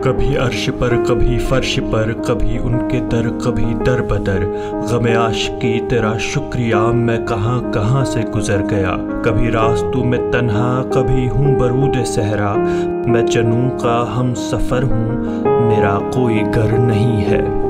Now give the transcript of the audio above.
कभी अर्श पर कभी फर्श पर, कभी उनके दर कभी दर बदर। गमे आशिकी तेरा शुक्रिया, मैं कहाँ कहाँ से गुजर गया। कभी रास्तों में तन्हा, कभी हूँ बरूद सहरा। मैं चनू का हम सफ़र हूँ, मेरा कोई घर नहीं है।